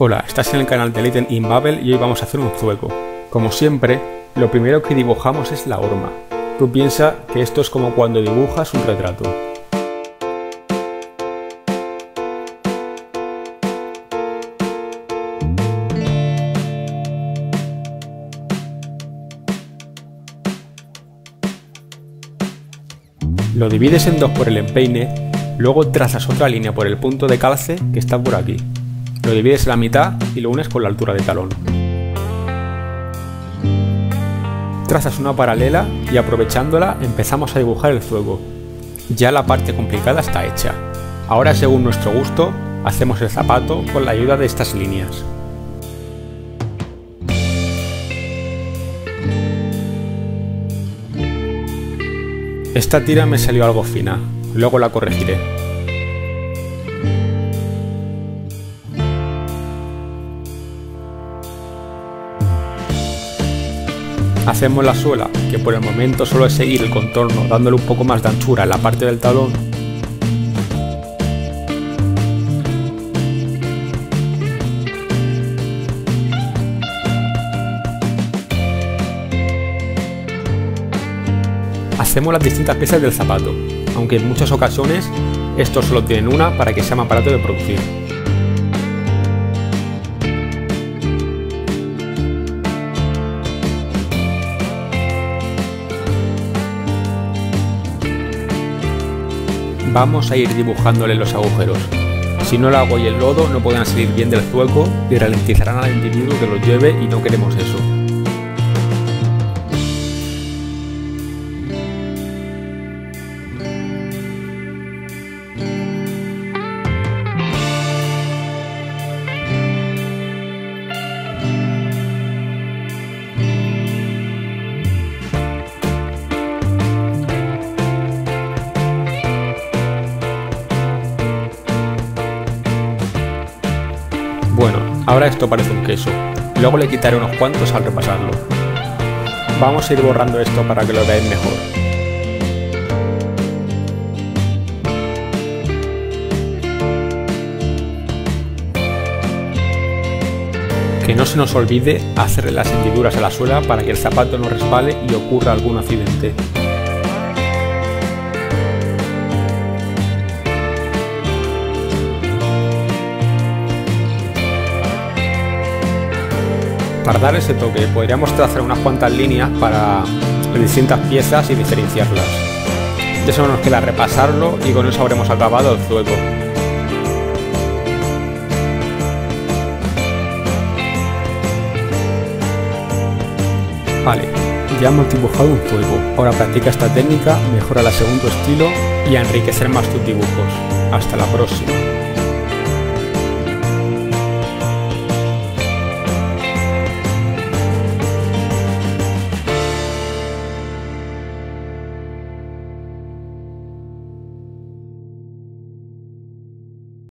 Hola, estás en el canal de Leighton in Babel y hoy vamos a hacer un zueco. Como siempre, lo primero que dibujamos es la horma. Tú piensa que esto es como cuando dibujas un retrato. Lo divides en dos por el empeine, luego trazas otra línea por el punto de calce que está por aquí. Lo divides a la mitad y lo unes con la altura de talón. Trazas una paralela y aprovechándola empezamos a dibujar el zueco. Ya la parte complicada está hecha. Ahora, según nuestro gusto, hacemos el zapato con la ayuda de estas líneas. Esta tira me salió algo fina, luego la corregiré. Hacemos la suela, que por el momento solo es seguir el contorno dándole un poco más de anchura en la parte del talón. Hacemos las distintas piezas del zapato, aunque en muchas ocasiones estos solo tienen una para que sea más barato de producir. Vamos a ir dibujándole los agujeros. Si no el agua y el lodo no pueden salir bien del zueco y ralentizarán al individuo que los lleve y no queremos eso. Bueno, ahora esto parece un queso, luego le quitaré unos cuantos al repasarlo. Vamos a ir borrando esto para que lo veáis mejor. Que no se nos olvide hacerle las hendiduras a la suela para que el zapato no resbale y ocurra algún accidente. Para dar ese toque podríamos trazar unas cuantas líneas para las distintas piezas y diferenciarlas. Ya solo nos queda repasarlo y con eso habremos acabado el zueco. Vale, ya hemos dibujado un zueco. Ahora practica esta técnica, mejora según tu estilo y a enriquecer más tus dibujos. Hasta la próxima.